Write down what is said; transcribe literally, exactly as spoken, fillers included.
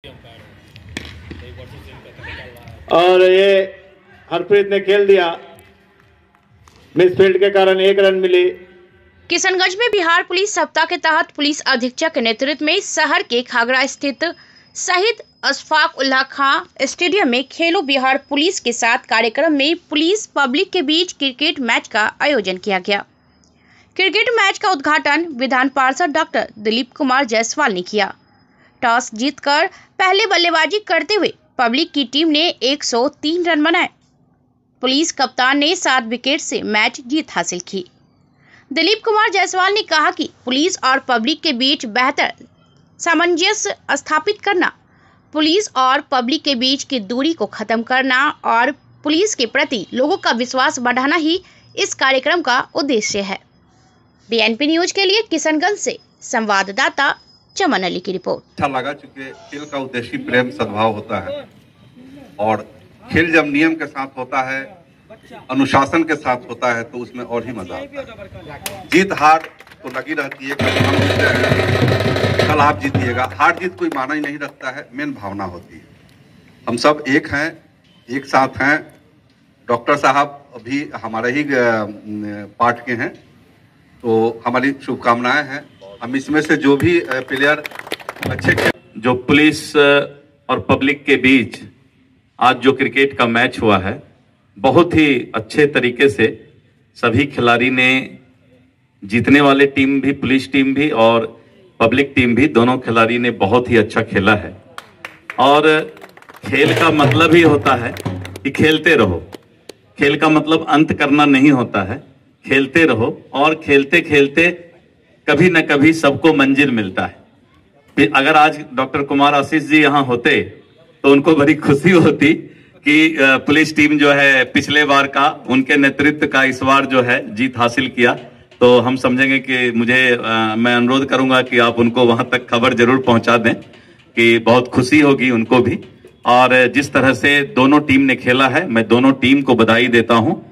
और ये हरप्रीत ने खेल दिया, मिसफील्ड के कारण एक रन मिली। किशनगंज में बिहार पुलिस सप्ताह के तहत पुलिस अधीक्षक के नेतृत्व में शहर के खागड़ा स्थित शहीद अशफाक उल्लाह खां स्टेडियम में खेलो बिहार पुलिस के साथ कार्यक्रम में पुलिस पब्लिक के बीच क्रिकेट मैच का आयोजन किया गया। क्रिकेट मैच का उद्घाटन विधान पार्षद डॉक्टर दिलीप कुमार जायसवाल ने किया। टॉस जीतकर पहले बल्लेबाजी करते हुए पब्लिक की टीम ने एक सौ तीन रन बनाए। पुलिस कप्तान ने सात विकेट से मैच जीत हासिल की। दिलीप कुमार जायसवाल ने कहा कि पुलिस और पब्लिक के बीच बेहतर सामंजस्य स्थापित करना, पुलिस और पब्लिक के बीच की दूरी को खत्म करना और पुलिस के प्रति लोगों का विश्वास बढ़ाना ही इस कार्यक्रम का उद्देश्य है। बीएनपी न्यूज के लिए किशनगंज से संवाददाता चमन अली की रिपोर्ट। अच्छा लगा, चूंकि खेल का उद्देश्य प्रेम सद्भाव होता है और खेल जब नियम के साथ होता है, अनुशासन के साथ होता है, तो उसमें और ही मजा आता है। जीत हार तो लगी रहती है, कल हम जीते हैं, कल आप जीतिएगा। हार जीत कोई माना ही नहीं रखता है, मेन भावना होती है। हम सब एक हैं, एक साथ हैं। डॉक्टर साहब अभी हमारे ही पार्ट के हैं, तो हमारी शुभकामनाएं हैं। हम इसमें से जो भी प्लेयर अच्छे खेल, जो पुलिस और पब्लिक के बीच आज जो क्रिकेट का मैच हुआ है, बहुत ही अच्छे तरीके से सभी खिलाड़ी ने, जीतने वाले टीम भी, पुलिस टीम भी और पब्लिक टीम भी, दोनों खिलाड़ी ने बहुत ही अच्छा खेला है। और खेल का मतलब ही होता है कि खेलते रहो। खेल का मतलब अंत करना नहीं होता है, खेलते रहो और खेलते खेलते कभी न कभी सबको मंजिल मिलता है। अगर आज डॉक्टर कुमार आशीष जी यहाँ होते तो उनको बड़ी खुशी होती कि पुलिस टीम जो है पिछले बार का, उनके नेतृत्व का इस बार जो है जीत हासिल किया। तो हम समझेंगे कि मुझे आ, मैं अनुरोध करूंगा कि आप उनको वहां तक खबर जरूर पहुंचा दें कि बहुत खुशी होगी उनको भी। और जिस तरह से दोनों टीम ने खेला है, मैं दोनों टीम को बधाई देता हूं।